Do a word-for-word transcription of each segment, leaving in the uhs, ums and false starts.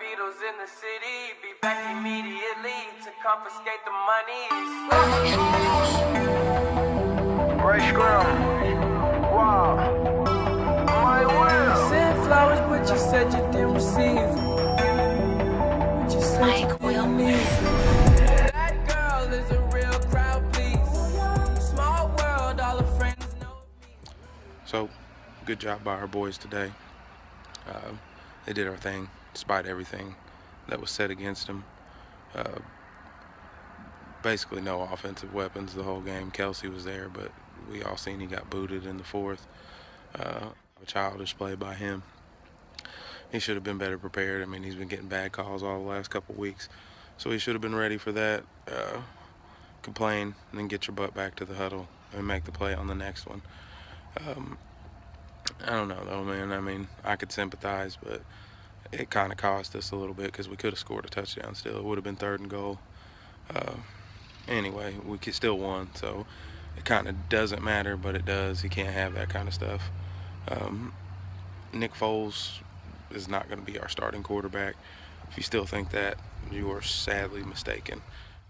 Beatles in the city, be back immediately to confiscate the monies. Ray Scrum. Wow. My will. Sent flowers, but you said you didn't receive them. But you said Mike will leave. That girl is a real crowd, please. Small world, all her friends know me. So, good job by our boys today. Uh, they did our thing, despite everything that was said against them. Uh, basically no offensive weapons the whole game. Kelsey was there, but we all seen he got booted in the fourth. Uh, a childish play by him. He should have been better prepared. I mean, he's been getting bad calls all the last couple weeks, so he should have been ready for that. Uh, complain, and then get your butt back to the huddle and make the play on the next one. Um, I don't know, though, man. I mean, I could sympathize, but it kind of cost us a little bit because we could have scored a touchdown still. It would have been third and goal. Uh, anyway, we could still won, so it kind of doesn't matter, but it does. You can't have that kind of stuff. Um, Nick Foles is not going to be our starting quarterback. If you still think that, you are sadly mistaken.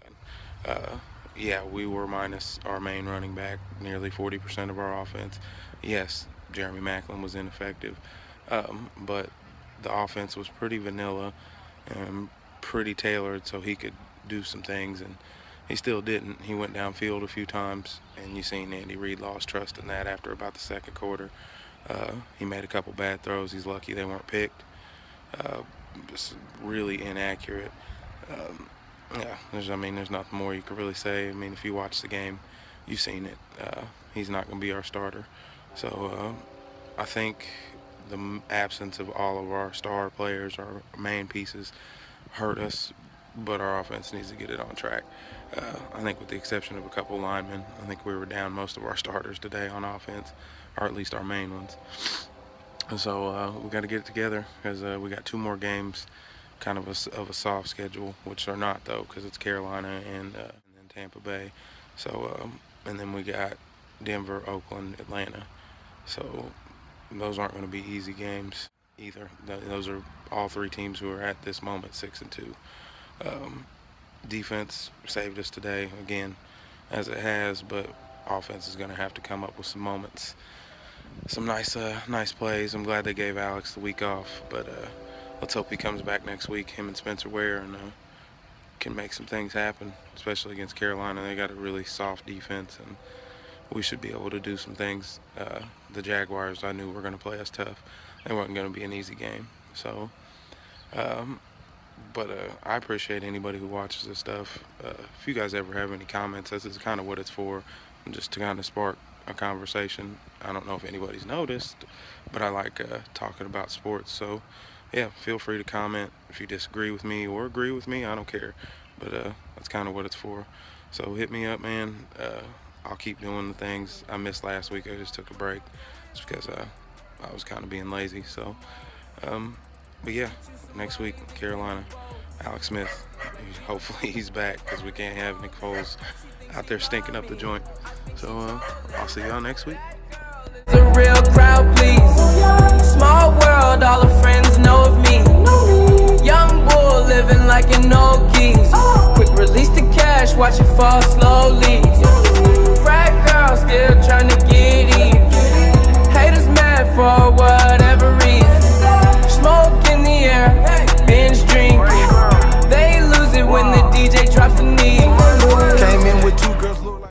Uh, yeah, we were minus our main running back, nearly forty percent of our offense. Yes, Jeremy Maclin was ineffective, um, but the offense was pretty vanilla and pretty tailored so he could do some things, and he still didn't. He went downfield a few times, and you seen Andy Reid lost trust in that after about the second quarter. Uh, he made a couple bad throws. He's lucky they weren't picked. Uh, just really inaccurate. Um, yeah, there's, I mean, there's nothing more you could really say. I mean, if you watch the game, you've seen it. Uh, he's not going to be our starter. So uh, I think the absence of all of our star players, our main pieces, hurt us, but our offense needs to get it on track. Uh, I think with the exception of a couple linemen, I think we were down most of our starters today on offense, or at least our main ones. And so uh, we got to get it together because uh, we got two more games, kind of a, of a soft schedule, which are not though, because it's Carolina and, uh, and then Tampa Bay. So um, and then we got Denver, Oakland, Atlanta. So those aren't going to be easy games either. Those are all three teams who are at this moment six and two. Um, defense saved us today again, as it has, but offense is going to have to come up with some moments, some nice, uh, nice plays. I'm glad they gave Alex the week off, but uh, let's hope he comes back next week. Him and Spencer Ware and uh, can make some things happen, especially against Carolina. They got a really soft defense, and we should be able to do some things. Uh, the Jaguars, I knew were going to play us tough. They weren't going to be an easy game. So, um, but uh, I appreciate anybody who watches this stuff. Uh, if you guys ever have any comments, this is kind of what it's for, just to kind of spark a conversation. I don't know if anybody's noticed, but I like uh, talking about sports. So, yeah, feel free to comment if you disagree with me or agree with me. I don't care, but uh, that's kind of what it's for. So hit me up, man. Uh, I'll keep doing the things I missed last week. I just took a break just because uh, I was kind of being lazy. So, um, but yeah, next week, Carolina, Alex Smith. Hopefully he's back because we can't have Nick Foles out there stinking up the joint. So uh, I'll see y'all next week. It's a real crowd, please. Small world, all her friends know of me. Young bull living like an old geese. Quick release the cash, watch it fall slowly.